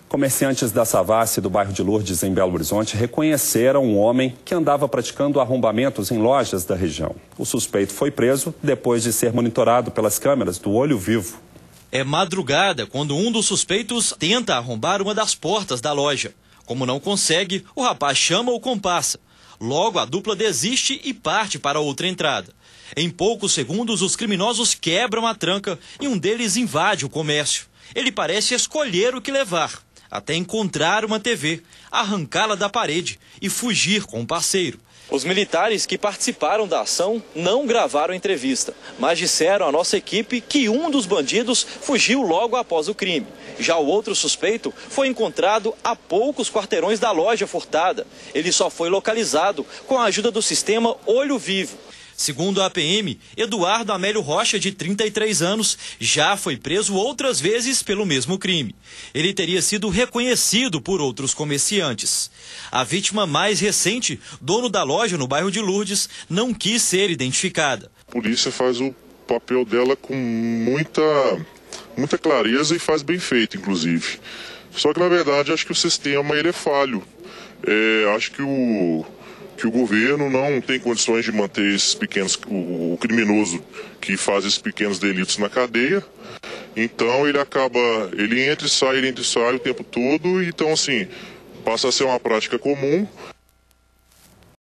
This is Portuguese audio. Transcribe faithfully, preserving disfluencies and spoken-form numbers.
Comerciantes da Savassi, do bairro de Lourdes, em Belo Horizonte, reconheceram um homem que andava praticando arrombamentos em lojas da região. O suspeito foi preso depois de ser monitorado pelas câmeras do Olho Vivo. É madrugada quando um dos suspeitos tenta arrombar uma das portas da loja. Como não consegue, o rapaz chama o comparsa. Logo, a dupla desiste e parte para outra entrada. Em poucos segundos, os criminosos quebram a tranca e um deles invade o comércio. Ele parece escolher o que levar, até encontrar uma T V, arrancá-la da parede e fugir com o parceiro. Os militares que participaram da ação não gravaram a entrevista, mas disseram à nossa equipe que um dos bandidos fugiu logo após o crime. Já o outro suspeito foi encontrado a poucos quarteirões da loja furtada. Ele só foi localizado com a ajuda do sistema Olho Vivo. Segundo a P M, Eduardo Amélio Rocha, de trinta e três anos, já foi preso outras vezes pelo mesmo crime. Ele teria sido reconhecido por outros comerciantes. A vítima mais recente, dono da loja no bairro de Lourdes, não quis ser identificada. A polícia faz o papel dela com muita, muita clareza e faz bem feito, inclusive. Só que, na verdade, acho que o sistema ele é falho. É, acho que o... que o governo não tem condições de manter esses pequenos, o, o criminoso que faz esses pequenos delitos na cadeia. Então ele acaba, ele entra e sai, ele entra e sai o tempo todo, então assim, passa a ser uma prática comum.